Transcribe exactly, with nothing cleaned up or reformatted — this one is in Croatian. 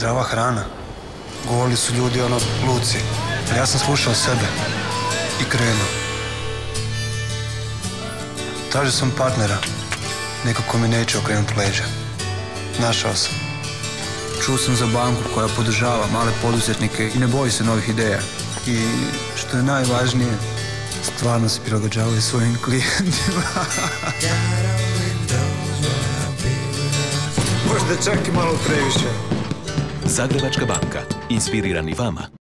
Zdrava hrana. Govorili su ljudi ono, luci. Ali ja sam slušao sebe. I krenuo. Tražio sam partnera. Neko ko mi neće okrenuti leđa. Našao sam. Čuo sam za banku koja podržava male poduzetnike i ne boji se novih ideja. I što je najvažnije, stvarno se prilagođavaju svojim klijentima. Možda čak i malo previše. Zagrebačka banka. Inspirirani vama.